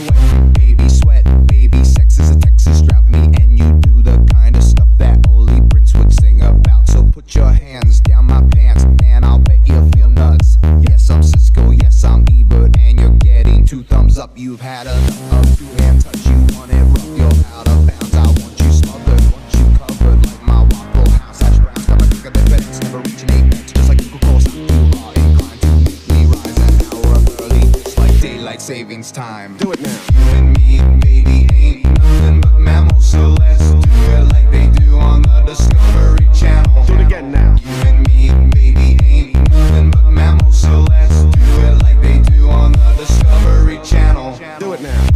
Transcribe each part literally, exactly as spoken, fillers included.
sweat, baby sweat, baby sex is a Texas drought. Me and you do the kind of stuff that only Prince would sing about. So put your hands down my pants and I'll bet you'll feel nuts. Yes, I'm Cisco, yes, I'm Ebert, and you're getting two thumbs up. You've had enough of two-hand touch, you want it rough, you're out of bounds. I want you smothered, want you covered like my Waffle House hash browns. Got my drink of the FedEx, never reach an apex, just like Coca-Cola, too hard, inclined to make me rise an hour up early, just like daylight savings time. Do it now. You and me, baby, ain't nothing but mammals, so let's do it like they do on the Discovery Channel. Do it again now. You and me, baby, ain't nothing but mammals, so let's do it like they do on the Discovery Channel. Do it now.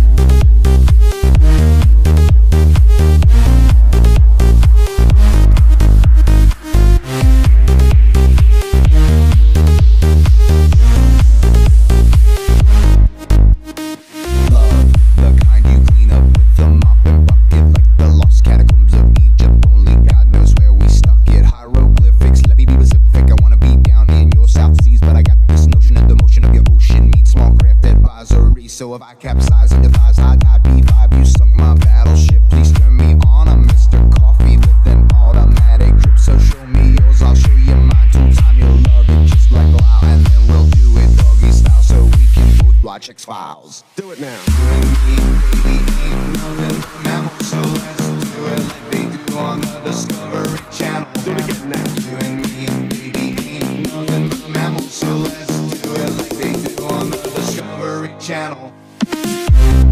Love, the kind you clean up with a mop and bucket, like the lost catacombs of Egypt. Only God knows where we stuck it. Hieroglyphics, let me be Pacific. I wanna be down in your South Seas, but I got this notion that the motion of your ocean means small craft advisory. So if I capsize on your thighs, high tide B five, you sunk my battleship. Please turn me on, I'm Mister Coffee with an automatic grip. So show me yours, I'll show you mine. Two time you'll love it just like wow, and then we'll do it doggy style so we can both watch X-Files. Do it now. You and me, baby, ain't nothing but mammals, so let's do it like they do on the Discovery Channel. Do it again now. You and me, baby, ain't nothing but mammals, so let's do it like they do on the Discovery Channel.